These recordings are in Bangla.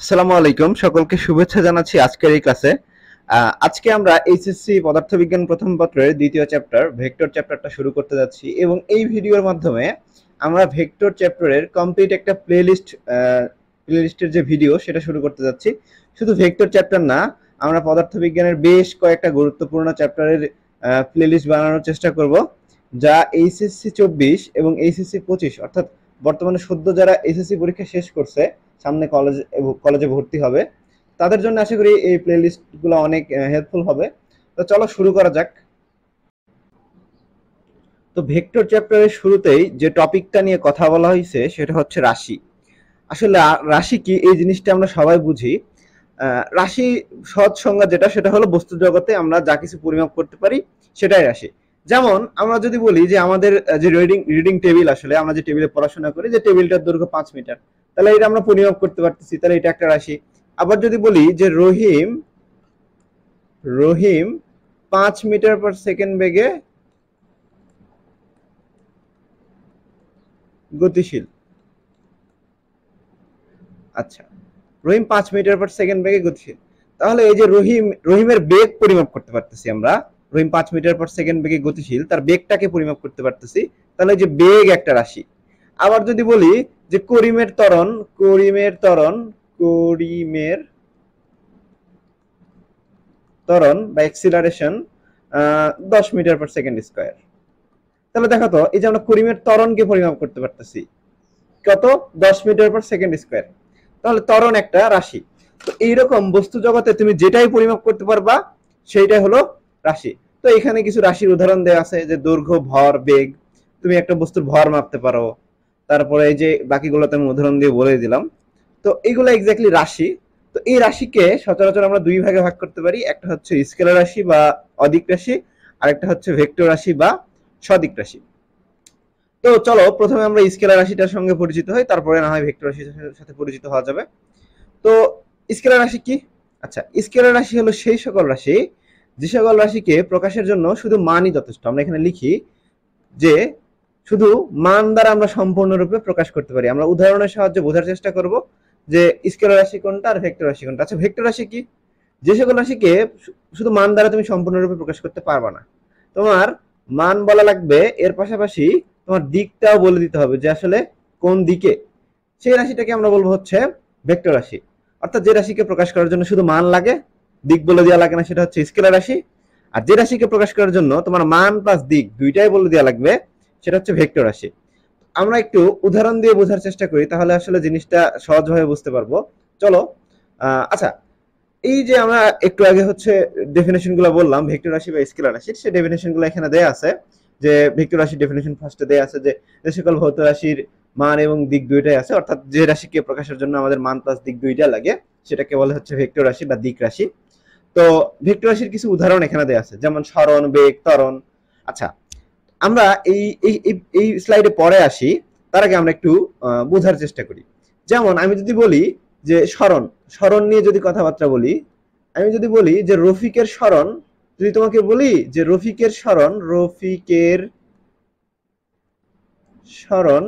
আসসালামু আলাইকুম, সকলকে শুভেচ্ছা জানাচ্ছি আজকের এই ক্লাসে। আজকে আমরা এইচএসসি পদার্থবিজ্ঞান প্রথম পত্রের দ্বিতীয় চ্যাপ্টার ভেক্টর চ্যাপ্টারটা শুরু করতে যাচ্ছি এবং এই ভিডিওর মাধ্যমে আমরা ভেক্টর চ্যাপ্টারের কমপ্লিট একটা প্লেলিস্টের যে ভিডিও সেটা শুরু করতে যাচ্ছি। শুধু ভেক্টর চ্যাপ্টার না, আমরা পদার্থবিজ্ঞানের বেশ কয়েকটা গুরুত্বপূর্ণ চ্যাপ্টারের প্লেলিস্ট বানানোর চেষ্টা করব, যা এইচএসসি 24 এবং এইচএসসি 25 অর্থাৎ বর্তমানে সদ্য যারা এইচএসসি পরীক্ষা শেষ করছে, সামনে কলেজে ভর্তি হবে, তাদের জন্য আশা করি এই প্লেলিস্টগুলো অনেক হেল্পফুল হবে। তো চলো শুরু করা যাক। তো ভেক্টর চ্যাপ্টারের শুরুতেই যে টপিকটা নিয়ে কথা বলা হয়েছে সেটা হচ্ছে রাশি। আসলে রাশি কি এই জিনিসটা আমরা সবাই বুঝি। রাশি সহজ সংজ্ঞা যেটা, সেটা হলো বস্তু জগতে আমরা যা কিছু পরিমাপ করতে পারি সেটাই রাশি। যেমন আমরা যদি বলি যে আমাদের যে রিডিং টেবিল, আসলে আমরা যে টেবিলে পড়াশোনা করি, যে টেবিলটার দৈর্ঘ্য 5 মিটার, তাহলে এটা আমরা পরিমাপ করতে পারতেছি, তাহলে এটা একটা রাশি। আবার যদি বলি যে রহিম রহিম 5 মিটার/সেকেন্ড বেগে গতিশীল। আচ্ছা, রহিম 5 মিটার/সেকেন্ড বেগে গতিশীল, তাহলে এই যে রহিমের বেগ পরিমাপ করতে পারতেছি আমরা। রহিম 5 মিটার/সেকেন্ড বেগে গতিশীল, তার বেগটাকে পরিমাপ করতে পারতেছি, তাহলে যে বেগ একটা রাশি। আবার যদি বলি যে করিমের ত্বরণ বা এক্সিলারেশন 10 মিটার/সেকেন্ড স্কয়ার, তাহলে দেখো তো এই যে আমরা করিমের ত্বরণকে পরিমাপ করতে পারতেছি কত, 10 মিটার/সেকেন্ড স্কয়ার, তাহলে ত্বরণ একটা রাশি। তো এইরকম বস্তু জগতে তুমি যেটাই পরিমাপ করতে পারবা সেইটাই হলো রাশি। তো এখানে কিছু রাশির উদাহরণ দেওয়া আছে, যে দৈর্ঘ্য, ভর, বেগ। তুমি একটা বস্তুর ভর মাপতে পারো। তারপরে এই যে বাকিগুলো আমি উদাহরণ দিয়ে বলে দিলাম। তো এইগুলো এক্স্যাক্টলি রাশি। তো এই রাশিকে সচরাচর আমরা দুই ভাগে ভাগ করতে পারি, একটা হচ্ছে স্কেলার রাশি বা অদিক রাশি, আর একটা হচ্ছে ভেক্টর রাশি বা সদিক রাশি। তো চলো প্রথমে আমরা স্কেলার রাশিটার সঙ্গে পরিচিত হই, তারপরে না হয় ভেক্টর রাশির সাথে পরিচিত হওয়া যাবে। তো স্কেলার রাশি কি? আচ্ছা, স্কেলার রাশি হলো সেই সকল রাশি যে সকল রাশিকে প্রকাশের জন্য শুধু মানই যথেষ্ট। আমরা এখানে লিখি যে শুধু মান দ্বারা আমরা সম্পূর্ণরূপে প্রকাশ করতে পারি। আমরা উদাহরণের সাহায্যে বোঝার চেষ্টা করব যে স্কেলার রাশি কোনটা আর ভেক্টর রাশি কোনটা। আচ্ছা, ভেক্টর রাশি কি? যে সকল রাশিকে শুধু মান দ্বারা তুমি সম্পূর্ণরূপে প্রকাশ করতে পারবা না, তোমার মান বলা লাগবে, এর পাশাপাশি তোমার দিকটাও বলে দিতে হবে যে আসলে কোন দিকে। সেই রাশিটাকে আমরা বলবো হচ্ছে ভেক্টর রাশি। অর্থাৎ যে রাশিকে প্রকাশ করার জন্য শুধু মান লাগে, দিক বলে দেওয়া লাগে না, সেটা হচ্ছে স্কেলার রাশি। আর যে রাশিকে প্রকাশ করার জন্য তোমার মান প্লাস দিক দুইটাই বলে দেওয়া লাগবে, সেটা হচ্ছে ভেক্টর রাশি। আমরা একটু উদাহরণ দিয়ে বোঝার চেষ্টা করি, তাহলে আসলে জিনিসটা সহজভাবে বুঝতে পারবো। চলো। আচ্ছা, এই যে আমরা একটু আগে হচ্ছে ডেফিনেশন গুলো বললাম ভেক্টর রাশি বা স্কেলার রাশির, সেই ডেফিনেশন গুলো এখানে দেয়া আছে। যে ভেক্টর রাশির ডেফিনেশন ফার্স্টে দেয়া আছে যে সকল ভৌত রাশির মান এবং দিক দুইটাই আছে, অর্থাৎ যে রাশিকে প্রকাশের জন্য আমাদের মান প্লাস দিক দুইটা লাগে সেটাকে বলে হচ্ছে ভেক্টর রাশি বা দিক রাশি। তো ভেক্টর রাশির কিছু উদাহরণ এখানে দেয়া আছে, যেমন সরণ, বেগ, ত্বরণ। আচ্ছা, আমরা এই এই এই স্লাইডে পরে আসি, তার আগে আমরা একটু বোঝার চেষ্টা করি। যেমন আমি যদি বলি যে সরণ সরণ নিয়ে যদি কথাবার্তা বলি, আমি যদি বলি যে রফিকের সরণ, যদি তোমাকে বলি যে রফিকের সরণ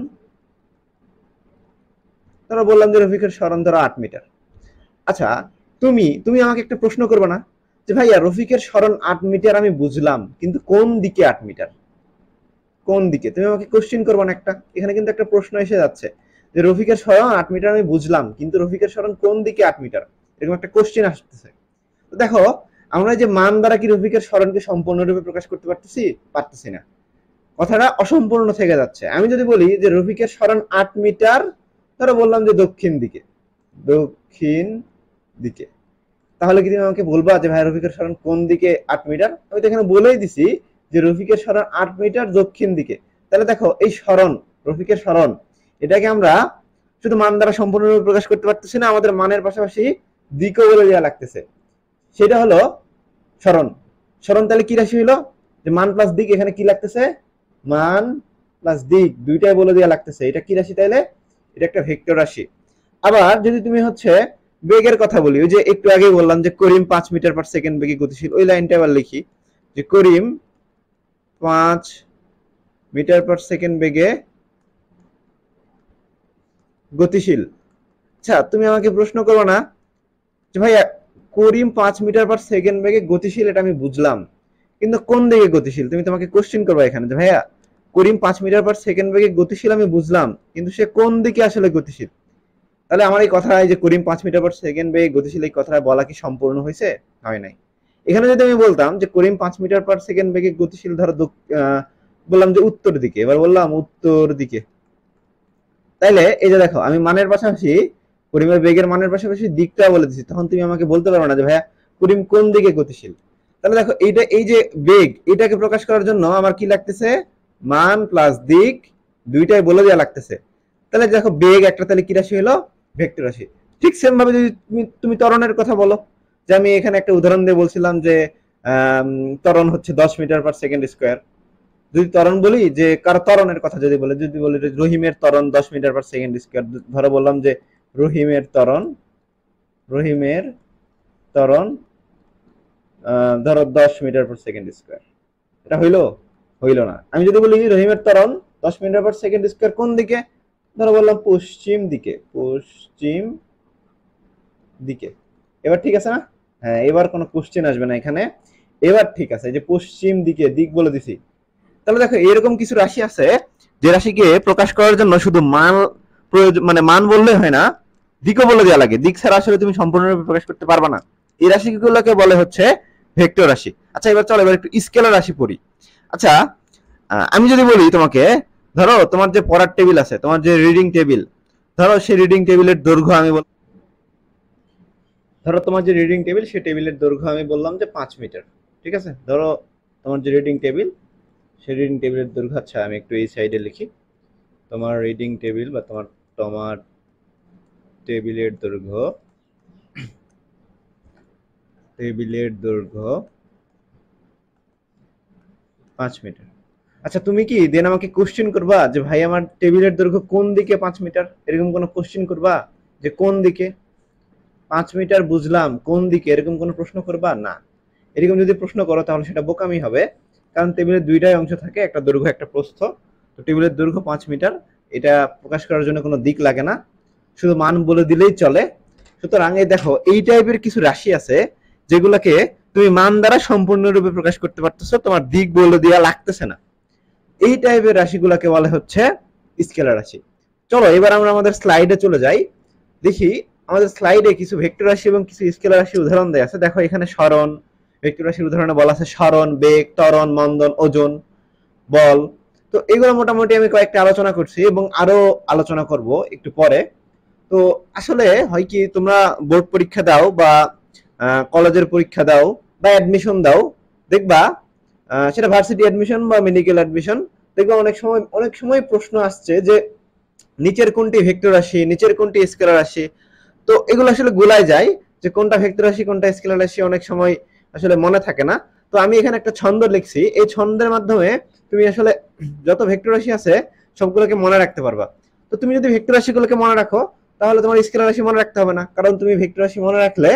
ধরো বললাম যে রফিকের সরণ ধরো 8 মিটার। আচ্ছা, তুমি তুমি আমাকে একটা প্রশ্ন করবে না যে ভাইয়া রফিকের সরণ 8 মিটার আমি বুঝলাম, কিন্তু কোন দিকে 8 মিটার? কোন দিকে? তুমি আমাকে কোশ্চেন করবে না একটা? এখানে কিন্তু একটা প্রশ্ন এসে যাচ্ছে যে রফিকের সরণ 8 মিটার আমি বুঝলাম, কিন্তু রফিকের সরণ কোন দিকে 8 মিটার? এরকম একটা কোশ্চেন আসতেছে। তো দেখো, আমরা যে মান দ্বারা কি রফিকের সরণকে সম্পূর্ণরূপে প্রকাশ করতে পারতেছি? পারতেছি না। কথাটা অসম্পূর্ণ থেকে যাচ্ছে। আমি যদি বলি যে রফিকের সরণ 8 মিটার, ধরো বললাম যে দক্ষিণ দিকে, তাহলে কি তুমি আমাকে বলবা যে ভাই রফিকের সরণ কোন দিকে 8 মিটার? আমি তো এখানে বলেই দিছি যে রফিকের সরণ 8 মিটার দক্ষিণ দিকে। তাহলে দেখো এই সরণ, রফিকের সরণ, এটাকে আমরা শুধু মান দ্বারা সম্পূর্ণরূপে প্রকাশ করতে পারতেছি না, আমাদের মানের পাশাপাশি দিকও বলে দেওয়া লাগতেছে। সেটা হলো সরণ। সরণ তাহলে কি রাশি হলো? যে মান প্লাস দিক, এখানে কি লাগতেছে? মান প্লাস দিক দুইটাই বলে দেওয়া লাগতেছে। এটা কি রাশি তাইলে? এটা একটা ভেক্টর রাশি। আবার যদি তুমি হচ্ছে বেগের কথা বলি, ওই যে একটু আগে বললাম যে করিম 5 মিটার/সেকেন্ড বেগে গতিশীল, ওই লাইনটা আবার লিখি যে করিম 5 মিটার/সেকেন্ড বেগে গতিশীল। আচ্ছা তুমি আমাকে প্রশ্ন করো না যে ভাইয়া করিম 5 মিটার/সেকেন্ড বেগে গতিশীল, এটা আমি বুঝলাম, কিন্তু কোন দিকে গতিশীল? তুমি তোমাকে কোশ্চেন করবা এখানে যে ভাইয়া করিম 5 মিটার/সেকেন্ড বেগে গতিশীল আমি বুঝলাম, কিন্তু সে কোন দিকে আসলে গতিশীল? তাহলে আমার এই কথা যে করিম 5 মিটার/সেকেন্ড বেগে গতিশীল, এই কথাটা বলা কি সম্পূর্ণ হয়েছে? হয় নাই। এখানে যদি আমি বলতাম যে করিম 5 মিটার/সেকেন্ড বেগে গতিশীল, ধরো বললাম যে উত্তর দিকে, এবার বললাম উত্তর দিকে, তাইলে এই যে দেখো আমি মানের পাশাপাশি করিমের বেগের মানের পাশাপাশি দিকটা বলে দিচ্ছি, তখন তুমি আমাকে বলতে পারো না যে ভাইয়া করিম কোন দিকে গতিশীল। তাহলে দেখো এইটা, এই যে বেগ, এটাকে প্রকাশ করার জন্য আমার কি লাগতেছে? মান প্লাস দিক দুইটাই বলে দেওয়া লাগতেছে। তাহলে দেখো বেগ একটা, তাহলে কি রাশি হলো? ভেক্টর রাশি। ঠিক সেম ভাবে যদি তুমি ত্বরণের কথা বলো, যে আমি এখানে একটা উদাহরণ দিয়ে বলছিলাম যে ত্বরণ হচ্ছে 10 মিটার/সেকেন্ড স্কোয়ার। যদি ত্বরণ বলি, যে কারো ত্বরণের কথা যদি বলি রহিমের ত্বরণ 10 মিটার/সেকেন্ড স্কোয়ার, ধরো বললাম যে রহিমের ত্বরণ ধরো 10 মিটার/সেকেন্ড স্কোয়ার, এটা হইলো না। আমি যদি বলি রহিমের ত্বরণ 10 মিটার/সেকেন্ড স্কোয়ার কোন দিকে, ধরো বললাম পশ্চিম দিকে। এবার ঠিক আছে না? হ্যাঁ, এবার কোনো কোশ্চেন আসবে না এখানে, এবার ঠিক আছে, যে পশ্চিম দিকে দিক বলে দিছি। তাহলে দেখো এরকম কিছু রাশি আছে যে রাশিকে প্রকাশ করার জন্য শুধু মান প্রয়োজন, মানে মান বললে হয় না, দিকও বলে দেওয়া লাগে। দিক ছাড়া আসলে তুমি সম্পূর্ণরূপে প্রকাশ করতে পারবা না। এই রাশিগুলোকে বলে হচ্ছে ভেক্টর রাশি। আচ্ছা এবার চলো এবার একটু স্কেলার রাশি পড়ি। আচ্ছা আমি যদি বলি তোমাকে, ধরো তোমার যে পড়ার টেবিল আছে, তোমার যে রিডিং টেবিল, ধরো সেই রিডিং টেবিলের দৈর্ঘ্য আমি ধরো তোমার যে রিডিং টেবিল, সেই টেবিলের দৈর্ঘ্য আমি বললাম যে 5 মিটার। ঠিক আছে, ধরো তোমার যে রিডিং টেবিল, সেই রিডিং টেবিলের দৈর্ঘ্য, আচ্ছা আমি একটু এই সাইডে লিখি, তোমার রিডিং টেবিল বা তোমার তোমার টেবিলের দৈর্ঘ্য 5 মিটার। আচ্ছা তুমি কি দেন আমাকে কোশ্চেন করবা যে ভাই আমার টেবিলের দৈর্ঘ্য কোন দিকে 5 মিটার, এরকম কোনো কোশ্চেন করবা যে কোন দিকে 5 মিটার বুঝলাম, কোন দিকে, এরকম কোনো প্রশ্ন করবা না? এরকম যদি প্রশ্ন করো তাহলে সেটা বোকামি হবে, কারণ টেবিলের দুইটাই অংশ থাকে, একটা দৈর্ঘ্য একটা প্রস্থ। তো টেবিলের দৈর্ঘ্য 5 মিটার, এটা প্রকাশ করার জন্য কোনো দিক লাগে না, শুধু মান বলে দিলেই চলে। সুতরাং এই দেখো এই টাইপের কিছু রাশি আছে যেগুলোকে তুমি মান দ্বারা সম্পূর্ণরূপে প্রকাশ করতে পারতেছো, তোমার দিক বলে দেওয়া লাগতেছে না। এই টাইপের রাশিগুলোকে বলা হচ্ছে স্কেলার রাশি। চলো এবার আমরা আমাদের স্লাইডে চলে যাই, দেখি আমাদের স্লাইডে কিছু ভেক্টর রাশি এবং কিছু স্কেলার রাশির উদাহরণ দেয়া আছে। দেখো এখানে সরণ, ভেক্টর রাশির উদাহরণে বলা আছে সরণ, বেগ, ত্বরণ, মন্দন, ওজন, বল। তো এগুলো মোটামুটি আমি কয়েকটা আলোচনা করছি এবং আরো আলোচনা করব একটু পরে। তো আসলে হয় কি, তোমরা বোর্ড পরীক্ষা দাও বা কলেজের পরীক্ষা দাও বা অ্যাডমিশন দাও, দেখবা সেটা ভার্সিটি অ্যাডমিশন বা মেডিকেল অ্যাডমিশন, দেখবা অনেক সময় প্রশ্ন আসছে যে নিচের কোনটি ভেক্টর রাশি, নিচের কোনটি স্কেলার রাশি। তো এগুলো আসলে গোলায় যায়, যে কোনটা ভেক্টর রাশি কোনটা স্কেলার রাশি অনেক সময় আসলে মনে থাকে না। তো আমি এখানে একটা ছন্দ লিখছি, এই ছন্দের মাধ্যমে তুমি আসলে যত ভেক্টর রাশি আছে সবগুলোকে মনে রাখতে পারবা। তো তুমি যদি ভেক্টর রাশিগুলোকে মনে রাখো, তাহলে তোমার স্কেলার রাশি মনে রাখতে হবে না, কারণ তুমি ভেক্টর রাশি মনে রাখলে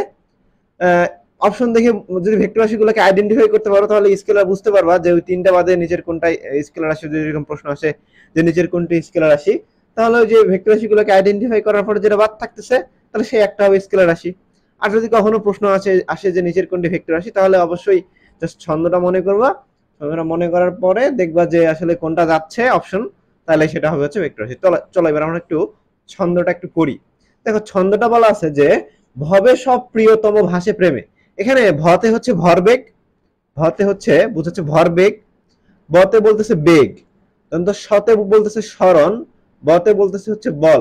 অপশন দেখে যদি ভেক্টর রাশিগুলোকে আইডেন্টিফাই করতে পারো, তাহলে স্কেলার বুঝতে পারবা যে ওই তিনটা বাদে নিচের কোনটা স্কেলার রাশি। যদি এরকম প্রশ্ন আসে যে নিচের কোনটি স্কেলার রাশি, তাহলে ওই যে ভেক্টর রাশিগুলোকে আইডেন্টিফাই করার পরে যেটা বাদ থাকতেছে, তাহলে সেই একটা হবে স্কেলার রাশি। আর যদি কখনো প্রশ্ন আসে যে নিচের কোনটি ভেক্টর রাশি, তাহলে অবশ্যই জাস্ট ছন্দটা মনে করবা, ছন্দটা মনে করার পরে দেখবা যে আসলে কোনটা যাচ্ছে অপশন, তাহলে সেটা হবে হচ্ছে ভেক্টর রাশি। চলো এবার আমরা একটু ছন্দটা একটু পড়ি। দেখো ছন্দটা বলা আছে যে ভবে সব প্রিয়তম ভাসে প্রেমে। এখানে ভতে হচ্ছে ভরবেগ, ভতে হচ্ছে বুঝাচ্ছে ভরবেগ, বতে বলতেছে বেগ, শতে বলতেছে সরণ, বতে বলতেছে হচ্ছে বল,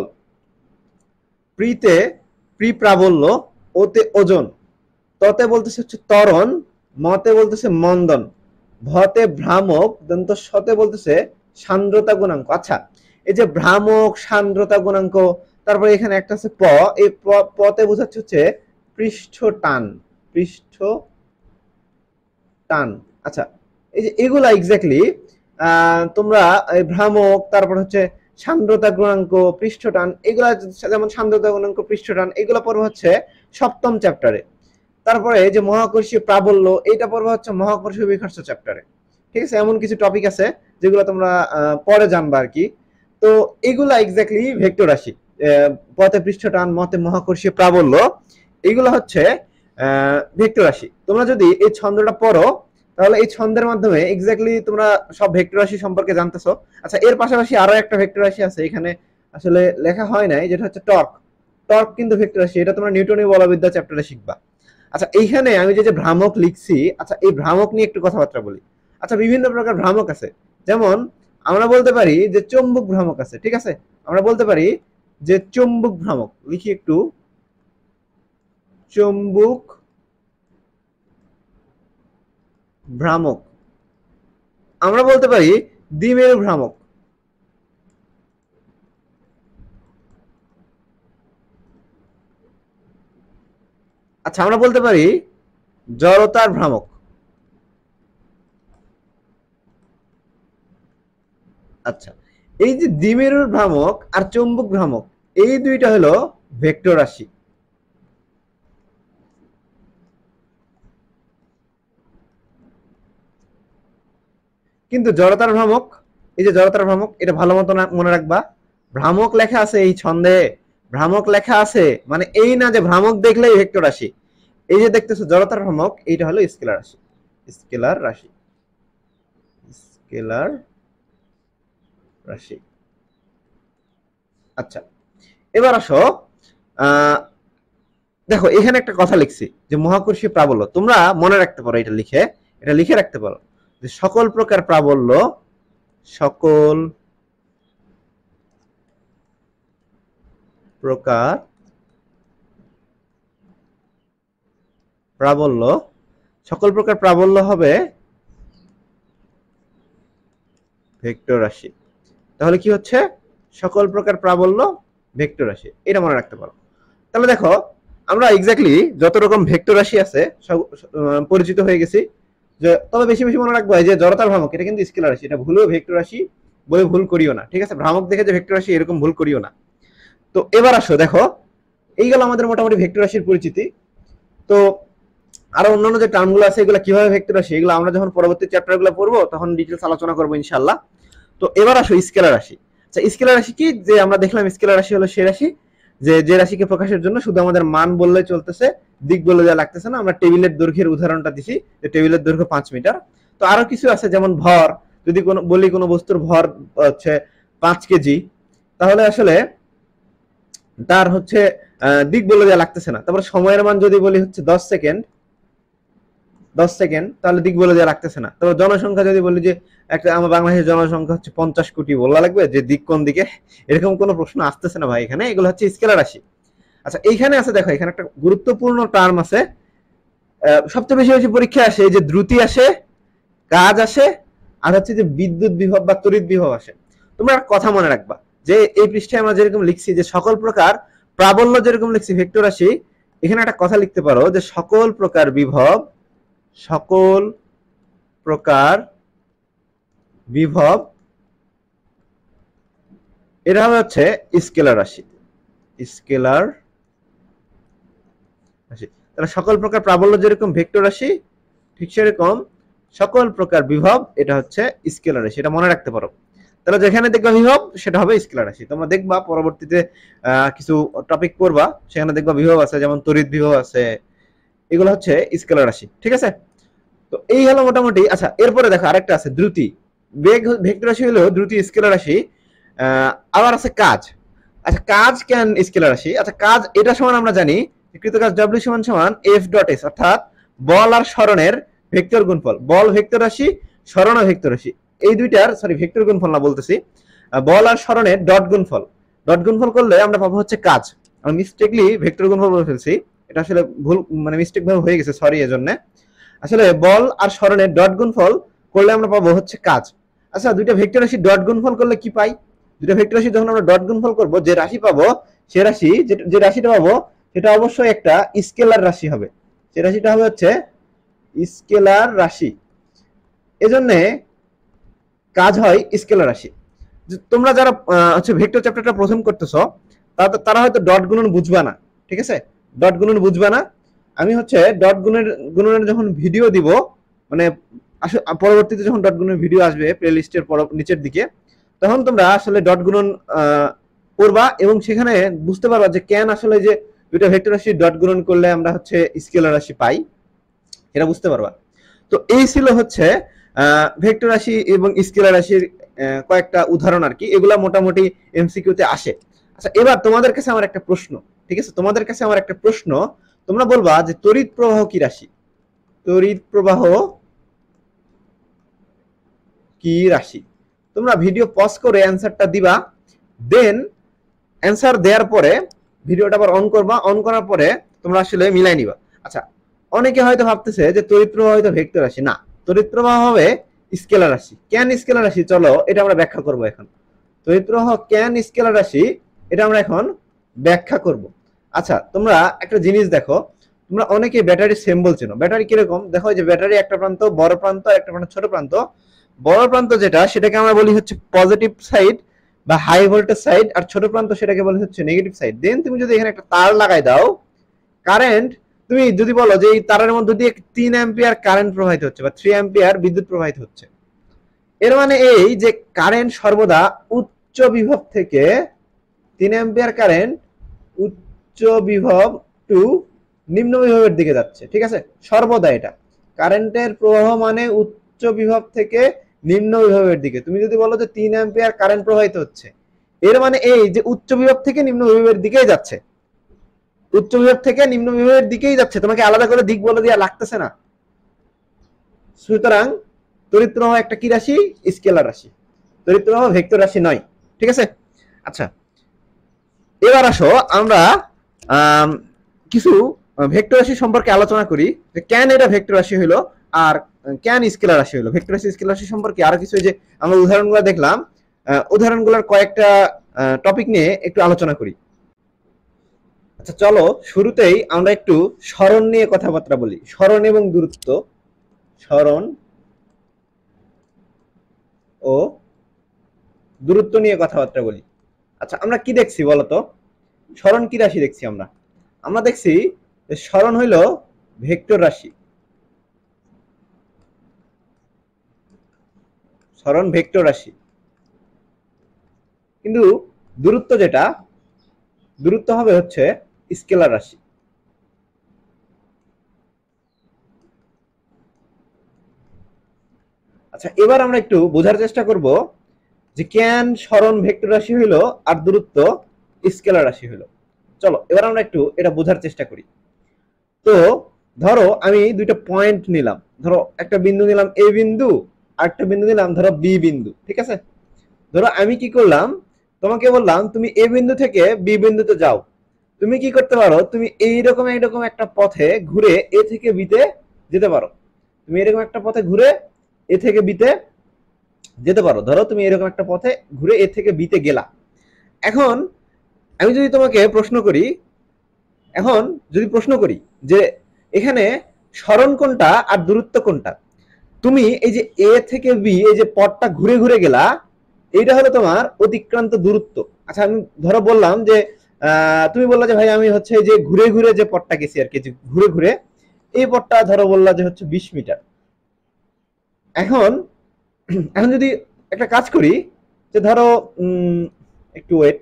প্রিতে প্রাবল্য, ওতে ওজন, ততে বলতেছে হচ্ছে ত্বরণ, মতে বলতেছে মন্দন, ভতে ভ্রামক, শতে বলতেছে সান্দ্রতা গুণাঙ্ক। আচ্ছা এই যে ভ্রামক, সান্দ্রতা গুণাঙ্ক, তারপরে এখানে একটা আছে প, এই পতে বোঝাচ্ছে হচ্ছে পৃষ্ঠ টান। আচ্ছা এই যে এগুলা এক্স্যাক্টলি তোমরা ভ্রামক, তারপর হচ্ছে সান্দ্রতা গুণাঙ্ক, পৃষ্ঠটান, এগুলা যেমন সান্দ্রতা গুণাঙ্ক, পৃষ্ঠটান, এগুলা পড়বে হচ্ছে সপ্তম চ্যাপ্টারে। তারপরে যে মহাকর্ষীয় প্রাবল্য, এটা পড়বে হচ্ছে মহাকর্ষীয় বিকর্ষ চ্যাপ্টারে। ঠিক আছে, এমন কিছু টপিক আছে যেগুলো তোমরা পরে জানবা আর কি। তো এগুলা এক্স্যাক্টলি ভেক্টর রাশি। পথে পৃষ্ঠটান, মতে মহাকর্ষীয় প্রাবল্য, এগুলো হচ্ছে ভেক্টর রাশি। তোমরা যদি এই ছন্দটা পড়ো তাহলে এই ছন্দের মাধ্যমে এক্স্যাক্টলি তোমরা সব ভেক্টর রাশি সম্পর্কে জানতেছো। আচ্ছা, এর পাশাপাশি আরো একটা ভেক্টর রাশি আছে, এখানে আসলে লেখা হয় নাই, যেটা হচ্ছে টর্ক। টর্ক কিন্তু ভেক্টর রাশি, এটা তোমরা নিউটনীয় বলবিদ্যা চ্যাপ্টারে শিখবা। আচ্ছা, এইখানে আমি যে ভ্রামক লিখছি, আচ্ছা এই ভ্রামক নিয়ে একটু কথাবার্তা বলি। আচ্ছা, বিভিন্ন প্রকার ভ্রামক আছে, যেমন আমরা বলতে পারি যে চৌম্বক ভ্রামক আছে, ঠিক আছে? আমরা বলতে পারি যে চৌম্বক ভ্রামক, লিখি একটু, চৌম্বক ভ্রামক। আমরা বলতে পারি দ্বিমেরু ভ্রামক। আচ্ছা, আমরা বলতে পারি জড়তার ভ্রামক। আচ্ছা, এই যে দ্বিমেরুর ভ্রামক আর চৌম্বক ভ্রামক, এই দুইটা হলো ভেক্টর রাশি। কিন্তু জড়তার ভ্রামক, এই যে জড়তার ভ্রামক, এটা ভালো মতো মনে রাখবা। ভ্রামক লেখা আছে এই ছন্দে, ভ্রামক লেখা আছে মানে এই না যে ভ্রামক দেখলেই ভেক্টর রাশি। এই যে দেখতেছো জড়তার ভ্রামক, এইটা হলো স্কেলার রাশি। স্কেলার রাশি, স্কেলার রাশি। আচ্ছা, এবার আসো, দেখো এখানে একটা কথা লিখছি যে মহাকর্ষীয় প্রাবল্য। তোমরা মনে রাখতে পারো, এটা লিখে রাখতে পারো যে সকল প্রকার প্রাবল্য, সকল প্রকার প্রাবল্য, সকল প্রকার প্রাবল্য হবে ভেক্টর রাশি। তাহলে কি হচ্ছে? সকল প্রকার প্রাবল্য ভেক্টর রাশি, এটা মনে রাখতে পারো। তাহলে দেখো আমরা এক্স্যাক্টলি যত রকম ভেক্টর রাশি আছে সব পরিচিত হয়ে গেছি। যে তবে বেশি বেশি মনে রাখবো যে জড়তার ভ্রামক, এটা কিন্তু স্কেলার রাশি, এটা ভুলেও ভেক্টর রাশি বই ভুল করিও না, ঠিক আছে? ভ্রামক দেখে যে ভেক্টর রাশি এরকম ভুল করিও না। তো এবার আসো, দেখো এই গেল আমাদের মোটামুটি ভেক্টর রাশির পরিচিতি। তো আরো অন্যান্য যে টার্মগুলো আছে এগুলো কিভাবে ভেক্টর রাশি, এগুলো আমরা যখন পরবর্তী চ্যাপ্টারগুলো পড়বো তখন ডিটেলস আলোচনা করবো ইনশাআল্লাহ। তো এবার আসো স্কেলার রাশি। আচ্ছা, স্কেলার রাশি কি? যে আমরা দেখলাম স্কেলার রাশি হলো সে রাশি যে রাশিকে প্রকাশের জন্য শুধু আমাদের মান বললে চলতেছে, দিক বলে দেওয়া লাগতেছে না। আমরা টেবিলের দৈর্ঘ্যের উদাহরণটা দিছি, যে টেবিলের দৈর্ঘ্য 5 মিটার। তো আরো কিছু আছে, যেমন ভর, যদি কোনো বস্তুর ভর হচ্ছে 5 কেজি, তাহলে আসলে তার হচ্ছে দিক বলে দেওয়া লাগতেছে না। তারপর সময়ের মান যদি বলি হচ্ছে 10 সেকেন্ড, তাহলে দিক বলে দেওয়া লাগতেছে না। তবে জনসংখ্যা যদি বলি যে একটা আমার বাংলাদেশের জনসংখ্যা হচ্ছে 50 কোটি, বলা লাগবে যে দিক কোন দিকে, এরকম কোনো প্রশ্ন আসতেছে না ভাই এখানে। এগুলো হচ্ছে স্কেলার রাশি। আচ্ছা, এইখানে আছে, দেখো এখানে একটা গুরুত্বপূর্ণ টার্ম আছে, সবচেয়ে বেশি বেশি পরীক্ষা আসে, এই যে দ্রুতি আসে, কাজ আসে, আর হচ্ছে যে বিদ্যুৎ বিভব বা তড়িৎ বিভব আসে। তোমরা কথা মনে রাখবা যে এই পৃষ্ঠায় আমরা যেরকম লিখছি যে সকল প্রকার প্রাবল্য, যেরকম লিখছি ভেক্টর রাশি, এখানে একটা কথা লিখতে পারো যে সকল প্রকার বিভব, সকল প্রকার বিভব, এটা হচ্ছে স্কেলার রাশি। স্কেলার রাশি, তাহলে সকল প্রকার প্রাবল্য যেরকম ভেক্টর রাশি, ঠিক সেরকম সকল প্রকার বিভব এটা হচ্ছে স্কেলার রাশি, এটা মনে রাখতে পারো। তাহলে যেখানে দেখবা বিভব সেটা হবে স্কেলার রাশি। তোমরা দেখবা পরবর্তীতে কিছু টপিক পড়বা, সেখানে দেখবা বিভব আছে, যেমন তড়িৎ বিভব আছে, এগুলো হচ্ছে স্কেলার রাশি, ঠিক আছে? তো এই হলো মোটামুটি। আচ্ছা, এরপরে দেখো আরেকটা আছে দ্রুতি। বেগ ভেক্টর রাশি হলো দ্রুতি স্কেলার রাশি। আবার আছে কাজ। আচ্ছা, কাজ কেন স্কেলার রাশি? আচ্ছা, কাজ এটা সমান আমরা জানি কৃতকাজ W সমান সমান F ডট S, অর্থাৎ বল আর সরণের ভেক্টর গুণফল। বল ভেক্টর রাশি, সরণ ভেক্টর রাশি, এই দুইটার ভেক্টর গুণফল না বলতেছি, বল আর সরণের ডট গুণফল। ডট গুণফল করলে আমরা পাবো হচ্ছে কাজ। আমি মিস্টেকলি ভেক্টর গুণফল বলে ফেলছি, এটা আসলে ভুল, মানে মিস্টেক ভাবে হয়ে গেছে, সরি এজন্য। আসলে বল আর সরণের ডট গুণফল করলে আমরা পাবো হচ্ছে কাজ। আচ্ছা, দুইটা ভেক্টর রাশি ডট গুণফল করলে কি পাই? দুইটা ভেক্টর রাশি যখন আমরা ডট গুণফল করব, যে রাশি পাবো, সে রাশি, যে রাশিটা পাবো সেটা অবশ্যই একটা স্কেলার রাশি হবে। সে রাশিটা হবে হচ্ছে স্কেলার রাশি, এজন্য কাজ হয় স্কেলার রাশি। তোমরা যারা হচ্ছে ভেক্টর চ্যাপ্টারটা প্রথম করতেছো, তারা হয়তো ডট গুণন বুঝবা না, ঠিক আছে? ডট গুণন বুঝবা না। আমি হচ্ছে ডট গুণনের যখন ভিডিও দিব, মানে পরবর্তীতে যখন ডট গুণনের ভিডিও আসবে প্লে লিস্টের নিচের দিকে, তখন তোমরা আসলে ডট গুণন করবা এবং সেখানে বুঝতে পারবা যে কেন আসলে যে দুইটা ভেক্টর রাশি ডট গুণন করলে আমরা হচ্ছে স্কেলার রাশি পাই, এটা বুঝতে পারবা। তো এই ছিল হচ্ছে ভেক্টর রাশি এবং স্কেলার রাশির কয়েকটা উদাহরণ আর কি, এগুলা মোটামুটি এমসিকিউতে আসে। আচ্ছা, এবার তোমাদের কাছে আমার একটা প্রশ্ন, ঠিক আছে, তোমাদের কাছে আমার একটা প্রশ্ন, তোমরা বলবা যে তড়িৎ প্রবাহ কি রাশি? তড়িৎ প্রবাহ কি রাশি? তোমরা ভিডিও পজ করে অ্যান্সারটা দিবা, দেন অ্যান্সার দেওয়ার পরে ভিডিওটা আবার অন করবা, অন করার পরে তোমরা আসলে মিলাই নিবা। আচ্ছা, অনেকে হয়তো ভাবতেছে যে তড়িৎ প্রবাহ হয়তো ভেক্টর রাশি, না, তড়িৎ প্রবাহ হবে স্কেলার রাশি। কেন স্কেলার রাশি, চলো এটা আমরা ব্যাখ্যা করব এখন। তড়িৎ প্রবাহ কেন স্কেলার রাশি, এটা আমরা এখন ব্যাখ্যা করব। আচ্ছা, তোমরা একটা জিনিস দেখো, তোমরা অনেকে ব্যাটারি সিম্বল চেনো। ব্যাটারি কিরকম দেখো, যে ব্যাটারি একটা প্রান্ত বড় প্রান্ত আর একটা প্রান্ত ছোট প্রান্ত। বড় প্রান্ত যেটা, সেটাকে আমরা বলি হচ্ছে পজিটিভ সাইড বা হাই ভোল্টেজ সাইড, আর ছোট প্রান্ত সেটাকে বলি হচ্ছে নেগেটিভ সাইড। দেন তুমি যদি এখানে একটা তার লাগাই দাও, কারেন্ট, তুমি যদি বলো যে এই তারের মধ্যে দিয়ে 3 অ্যাম্পিয়ার কারেন্ট প্রবাহিত হচ্ছে বা 3 অ্যাম্পিয়ার বিদ্যুৎ প্রবাহিত হচ্ছে, এর মানে এই যে কারেন্ট সর্বদা উচ্চ বিভব থেকে 3 অ্যাম্পিয়ার কারেন্ট উচ্চ বিভব টু নিম্ন বিভবের দিকে যাচ্ছে, ঠিক আছে, সর্বদা এটা কারেন্টের প্রবাহ মানে উচ্চ বিভব থেকে নিম্ন বিভবের দিকে। তুমি যদি বলো যে 3 অ্যাম্পিয়ার কারেন্ট প্রবাহিত হচ্ছে, এর মানে এই যে উচ্চ বিভব থেকে নিম্ন বিভবের দিকেই যাচ্ছে, উচ্চ বিভব থেকে নিম্ন বিভবের দিকেই যাচ্ছে, তোমাকে আলাদা করে দিক বলে দেওয়া লাগতেছে না। সুতরাং তড়িৎ প্রবাহ একটা কি রাশি? স্কেলার রাশি। তড়িৎ প্রবাহ ভেক্টর রাশি নয়, ঠিক আছে। আচ্ছা, এবার আসো আমরা কিছু ভেক্টর রাশি সম্পর্কে আলোচনা করি, যে কেন এটা ভেক্টর রাশি হলো আর কেন স্কেলার রাশি হলো। ভেক্টর রাশি স্কেলার রাশি সম্পর্কে আরো কিছু, যে আমরা উদাহরণগুলো দেখলাম, উদাহরণগুলোর কয়েকটা টপিক নিয়ে একটু আলোচনা করি। আচ্ছা, চলো শুরুতেই আমরা একটু সরণ নিয়ে কথাবার্তা বলি। সরণ এবং দূরত্ব, সরণ ও দূরত্ব নিয়ে কথাবার্তা বলি। আচ্ছা, আমরা কি দেখছি বলতো? সরণ কি রাশি দেখছি? আমরা দেখছি যে সরণ হইল ভেক্টর রাশি, সরণ ভেক্টর রাশি। কিন্তু দূরত্ব যেটা, দূরত্ব হবে হচ্ছে স্কেলার রাশি। আচ্ছা, এবার আমরা একটু বোঝার চেষ্টা করব যে কেন সরণ ভেক্টর রাশি হইলো আর দূরত্ব স্কেলার রাশি হইলো। চলো এবার আমরা একটু এটা বোঝার চেষ্টা করি। তো ধরো আমি দুইটা পয়েন্ট নিলাম, ধরো একটা বিন্দু নিলাম এ বিন্দু, আর একটা বিন্দু নিলাম ধরো বি বিন্দু, ঠিক আছে। ধরো আমি কি করলাম, তোমাকে বললাম তুমি এ বিন্দু থেকে বি বিন্দুতে যাও। তুমি কি করতে পারো, তুমি এইরকম এইরকম একটা পথে ঘুরে এ থেকে বিতে যেতে পারো। তুমি এরকম একটা পথে ঘুরে এ থেকে বিতে যেতে পারো। ধরো তুমি এরকম একটা পথে ঘুরে এ থেকে বিতে গেলা। এখন আমি যদি তোমাকে প্রশ্ন করি, যে এখানে সরণ কোনটা আর দূরত্ব কোনটা, তুমি এই যে এ থেকে বি এই যে পথটা ঘুরে ঘুরে গেলা, এইটা হলো তোমার অতিক্রান্ত দূরত্ব। আচ্ছা, আমি ধরো বললাম যে তুমি বললা যে ভাই আমি হচ্ছে যে ঘুরে ঘুরে যে পথটা গেছি আর কি, যে ঘুরে ঘুরে এই পথটা ধরো বললা যে হচ্ছে 20 মিটার। এখন এখন যদি একটা কাজ করি, যে ধরো একটু ওয়েট,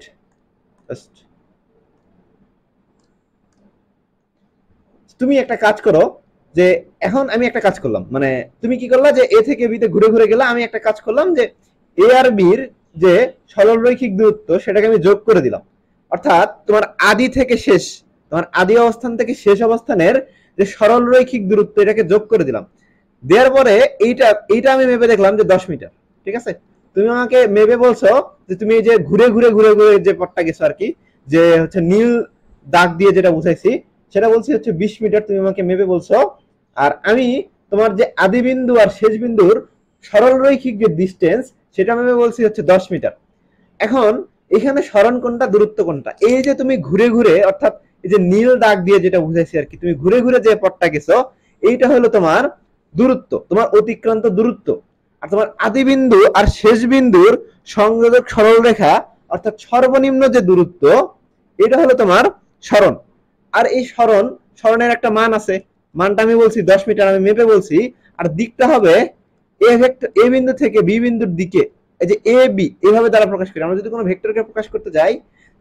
তুমি একটা কাজ করো, যে এখন আমি একটা কাজ করলাম, মানে তুমি কি করলা, যে এ থেকে বিতে ঘুরে ঘুরে গেলা, আমি একটা কাজ করলাম যে এ আর বির যে সরলরৈখিক দূরত্ব সেটাকে আমি যোগ করে দিলাম। অর্থাৎ তোমার আদি থেকে শেষ, তোমার আদি অবস্থান থেকে শেষ অবস্থানের যে সরলরৈখিক দূরত্ব এটাকে যোগ করে দিলাম। দেওয়ার পরে এইটা আমি মেপে দেখলাম যে 10 মিটার, ঠিক আছে। তুমি আমাকে মেপে বলছো যে তুমি যে ঘুরে ঘুরে ঘুরে ঘুরে যে পথটা গেছো আর কি, যে হচ্ছে নীল দাগ দিয়ে যেটা বুঝাইছি সেটা বলছি হচ্ছে 20 মিটার, তুমি আমাকে মেপে বলছো। আর আমি তোমার যে আদি বিন্দু আর শেষ বিন্দুর সরলরৈখিক যে ডিসটেন্স সেটা মেপে বলছি হচ্ছে 10 মিটার। এখন এখানে সরণ কোনটা দূরত্ব কোনটা, এই যে তুমি ঘুরে ঘুরে, অর্থাৎ এই যে নীল দাগ দিয়ে যেটা বুঝাইছি আর কি, তুমি ঘুরে ঘুরে যে পথটা গেছো এইটা হলো তোমার দূরত্ব, তোমার অতিক্রান্ত দূরত্ব। আর তোমার আদি বিন্দু আর শেষ বিন্দুর সংযোজক সরলরেখা অর্থাৎ সর্বনিম্ন যে দূরত্ব এটা হলো তোমার সরণ। আর এই সরণের একটা মান আছে, মানটা আমি বলছি 10 মিটার, আমি মেপে বলছি। আর দিকটা হবে এ বিন্দু থেকে বি বিন্দুর দিকে, এই যে এ বি এইভাবে দ্বারা প্রকাশ করি। আমরা যদি কোনো ভেক্টরকে প্রকাশ করতে যাই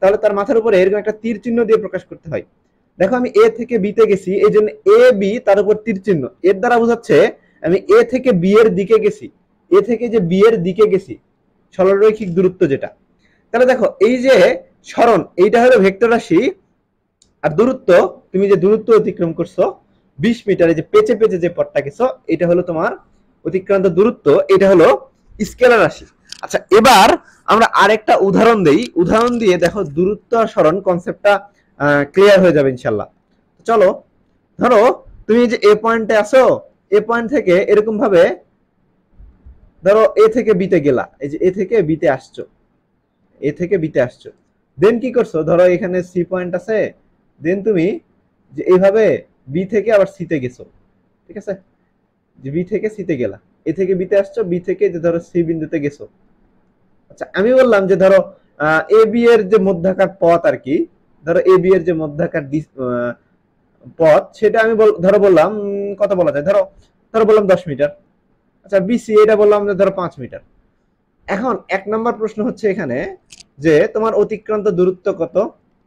তাহলে তার মাথার উপরে এরকম একটা তীর চিহ্ন দিয়ে প্রকাশ করতে হয়। দেখো আমি এ থেকে বি তে গেছি, এই জন্য এ বি তার উপর তীর চিহ্ন, এর দ্বারা বোঝাচ্ছে আমি এ থেকে বি এর দিকে গেছি, এ থেকে যে বি এর দিকে গেছি, সরলরৈখিক দূরত্ব যেটা। তাহলে দেখো এই যে সরণ, এইটা হলো ভেক্টর রাশি, আর দূরত্ব, তুমি যে দূরত্ব অতিক্রম করছো 20 মিটারে যে পেঁচে পেঁচে যে পথটা গেছো, এটা হলো তোমার অতিক্রান্ত দূরত্ব, এটা হলো স্কেলার রাশি। আচ্ছা এবার আমরা আরেকটা উদাহরণ দেই, উদাহরণ দিয়ে দেখো দূরত্ব আর সরণ কনসেপ্টটা ক্লিয়ার হয়ে যাবে ইনশাল্লাহ। চলো ধরো তুমি যে এ পয়েন্টে আছো, এ পয়েন্ট থেকে এরকম ভাবে ধরো এ থেকে বিতে গেলা, এই যে এ থেকে বিতে আসছো, এ থেকে বিতে আসছো, দেন কি করছো, ধরো এখানে সি পয়েন্ট আছে, দেন তুমি যে এইভাবে বি থেকে আবার সিতে গেছো, ঠিক আছে, যে বি থেকে সিতে গেলা, এ থেকে বিতে আসছো, বি থেকে যে ধরো সি বিন্দুতে গেছো। আচ্ছা আমি বললাম যে ধরো এ বি এর যে মধ্যাকার পথ আর কি, ধরো এ বি এর যে মধ্যাকার পথ, সেটা আমি ধরো বললাম কত বলা যায়, ধরো ধরো বললাম 10 মিটার। আচ্ছা বিসি এটা বললাম যে ধরো 5 মিটার। এখন 1 নম্বর প্রশ্ন হচ্ছে এখানে যে তোমার অতিক্রান্ত দূরত্ব কত,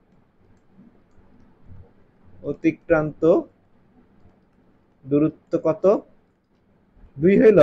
অতিক্রান্ত দূরত্ব কত, 2 হইল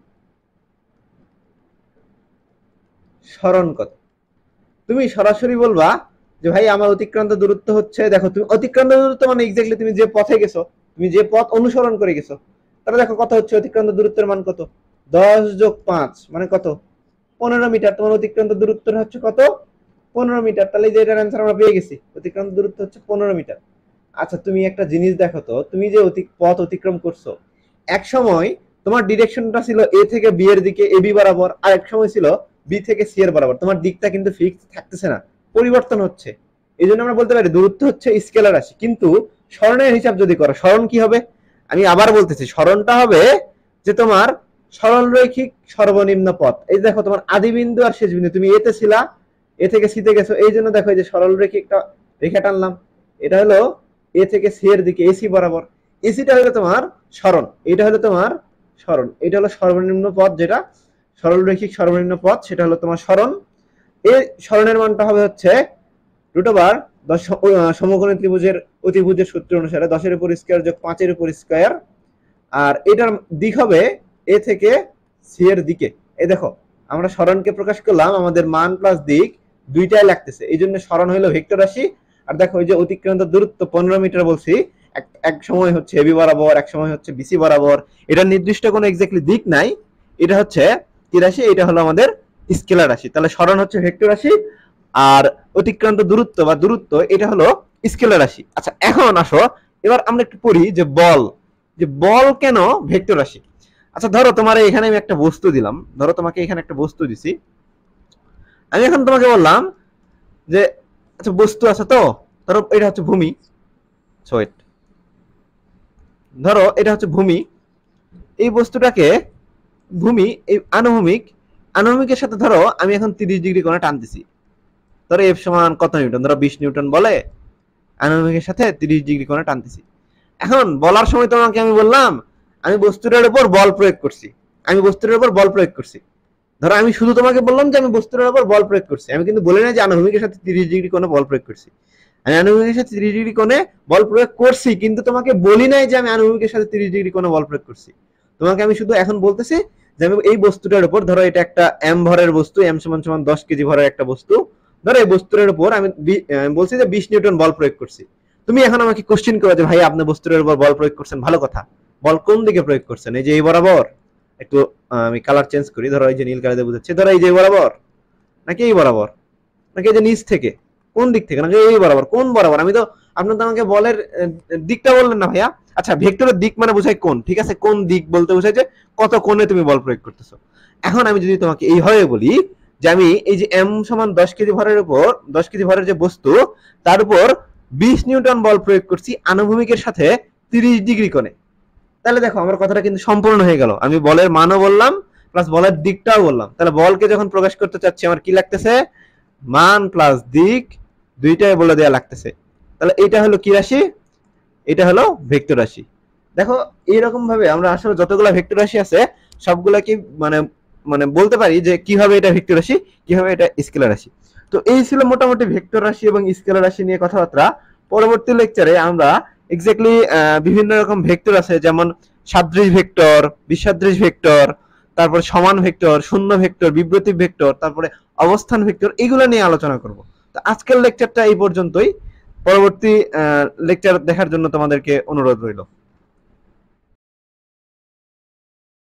সরণ কত। তুমি সরাসরি বলবা যে ভাই আমার অতিক্রান্ত দূরত্ব হচ্ছে, দেখো তুমি অতিক্রান্ত দূরত্ব মানে এক্স্যাক্টলি তুমি যে পথে গেছো, তুমি যে পথ অনুসরণ করে গেছো, তাহলে দেখো কত হচ্ছে, অতিক্রান্ত দূরত্বের মান কত, 10 যোগ 5 মানে কত, 15 মিটার। তোমার অতিক্রান্ত দূরত্ব হচ্ছে কত, 15 মিটার। তাহলে যে এটার অ্যান্সার আমরা পেয়ে গেছি, অতিক্রান্ত দূরত্ব হচ্ছে 15 মিটার। আচ্ছা তুমি একটা জিনিস দেখো তো, তুমি যে পথ অতিক্রম করছো, এক সময় তোমার ডিরেকশনটা ছিল এ থেকে বি এর দিকে, এ বি বরাবর, আর এক সময় ছিল বি থেকে সি এর বরাবর। তোমার দিকটা কিন্তু ফিক্স থাকতেছে না, পরিবর্তন হচ্ছে। এই জন্য আমরা বলতে পারি দূরত্ব হচ্ছে স্কেলার রাশি। কিন্তু সরণের হিসাব যদি করো, সরণ কি হবে, আমি আবার বলতেছি, সরণটা হবে যে তোমার সরলরৈখিক সর্বনিম্ন পথ। এই দেখো তোমার আদি বিন্দু আর শেষ বিন্দু, তুমি এতে ছিলা, এ থেকে সিতে গেছো, এই জন্য দেখো এই যে সরলরৈখিকটা রেখা টানলাম, এটা হলো এ থেকে সি এর দিকে, এসি বরাবর। এসিটা হলো তোমার সরণ, এটা হলো তোমার সরণ, এটা হলো সর্বনিম্ন পথ, যেটা সরলরৈখিক সর্বনিম্ন পথ, সেটা হলো তোমার সরণ। এই সরণের মানটা হবে হচ্ছে √10 সমকোণী ত্রিভুজের অতিভুজের সূত্র অনুসারে 10 এর উপর স্কয়ার যোগ 5 এর উপর স্কয়ার, আর এটার দিক হবে এ থেকে সি এর দিকে। এই দেখো আমরা সরণকে প্রকাশ করলাম, আমাদের মান প্লাস দিক দুইটাই লাগতেছে, এই জন্য সরণ হলো ভেক্টর রাশি। আর দেখো এই যে অতিক্রান্ত দূরত্ব 15 মিটার বলছি, এক সময় হচ্ছে এবি বরাবর, এক সময় হচ্ছে বিসি বরাবর, এটা নির্দিষ্ট কোনো এক্স্যাক্টলি দিক নাই, এটা হচ্ছে কি রাশি, এটা হলো আমাদের স্কেলার রাশি। তাহলে সরণ হচ্ছে ভেক্টর রাশি, আর অতিক্রান্ত দূরত্ব বা দূরত্ব এটা হলো স্কেলার রাশি। আচ্ছা এখন আসো, এবার আমরা একটু পড়ি যে বল, যে বল কেন ভেক্টর রাশি। আচ্ছা ধরো তোমার এখানে আমি একটা বস্তু দিলাম, ধরো তোমাকে এখানে একটা বস্তু দিছি, আমি এখন তোমাকে বললাম যে আচ্ছা বস্তু আছে তো, ধরো এটা হচ্ছে ভূমি, ওয়েট, ধরো এটা হচ্ছে ভূমি, এই বস্তুটাকে ভূমি, এই আনুভূমিকের সাথে ধরো আমি এখন 30 ডিগ্রি কোণে টানতেছি, ধরো এফ সমান কত নিউটন, ধরো 20 নিউটন বলে, আনুভূমিকের সাথে 30 ডিগ্রি কোণে টানতেছি। এখন বলার সময় তোমাকে আমি বললাম আমি বস্তুটার উপর বল প্রয়োগ করছি, আমি বস্তুটার উপর বল প্রয়োগ করছি। ধরো আমি শুধু তোমাকে বললাম যে আমি বস্তুটার উপর বল প্রয়োগ করছি, আমি কিন্তু বলি না যে আনুভূমিকের সাথে 30 ডিগ্রি কোণে বল প্রয়োগ করছি। আমি আনুভূমিকের সাথে 30 ডিগ্রি কোণে বল প্রয়োগ করছি, কিন্তু তোমাকে বলি নাই যে আমি আনুভূমিকের সাথে 30 ডিগ্রি কোণে বল প্রয়োগ করছি। তোমাকে আমি শুধু এখন বলতেছি যে আমি এই বস্তুটার উপর, ধরো এটা একটা এম ভরের বস্তু, এম সমান 10 কেজি ভরের একটা বস্তু, ধরো এই বস্তুটার উপর আমি বলছি যে 20 নিউটন বল প্রয়োগ করছি। তুমি এখন আমাকে কোশ্চেন করো যে ভাই আপনি বস্তুটার উপর বল প্রয়োগ করছেন, ভালো কথা, বল কোন দিকে প্রয়োগ করছেন, এই যে এই বরাবর, একটু আমি কালার চেঞ্জ করি, ধরো এই যে নীল কালার দিয়ে বুঝাচ্ছি, ধরো এই যে বরাবর, নাকি এই বরাবর, নাকি এই যে নিচ থেকে, কোন দিক থেকে, নাকি এই বরাবর, কোন বরাবর, আমি তো আপনার তো আমাকে বলের দিকটা বললেন না ভাইয়া। আচ্ছা ভেক্টরের দিক মানে বোঝায় কোন, ঠিক আছে, কোন দিক বলতে বোঝায় যে কত কোণে তুমি বল প্রয়োগ করতেছো। এখন আমি যদি তোমাকে এইভাবে বলি যে আমি এই যে এম সমান 10 কেজি ভরের উপর, 10 কেজি ভরের যে বস্তু, তার উপর 20 নিউটন বল প্রয়োগ করছি আনুভূমিকের সাথে 30 ডিগ্রি কোণে, তাহলে দেখো আমার কথাটা কিন্তু সম্পূর্ণ হয়ে গেল, আমি বলের মানও বললাম প্লাস বলের দিকটাও বললাম। তাহলে বলকে যখন প্রকাশ করতে চাচ্ছি আমার কি লাগতেছে, মান প্লাস দিক দুইটাই বলে দেয়া লাগতেছে। তাহলে এটা হলো কি রাশি, এটা হলো ভেক্টর রাশি। দেখো এইরকম ভাবে আমরা আসলে যতগুলো ভেক্টর রাশি আছে সবগুলা কি মানে মানে বলতে পারি যে কিভাবে এটা ভেক্টর রাশি, কিভাবে এটা স্কেলার রাশি। তো এই ছিল মোটামুটি ভেক্টর রাশি এবং স্কেলার রাশি নিয়ে কথাবার্তা। পরবর্তী লেকচারে আমরা এক্স্যাক্টলি বিভিন্ন রকম ভেক্টর আছে, যেমন সাদৃশ ভেক্টর, বিসাদৃশ ভেক্টর, তারপর সমান ভেক্টর, শূন্য ভেক্টর, বিব্রতি ভেক্টর, তারপরে অবস্থান ভেক্টর, এগুলো নিয়ে আলোচনা করব। তো আজকের লেকচারটা এই পর্যন্তই। পরবর্তী লেকচার দেখার জন্য তোমাদেরকে অনুরোধ রইল।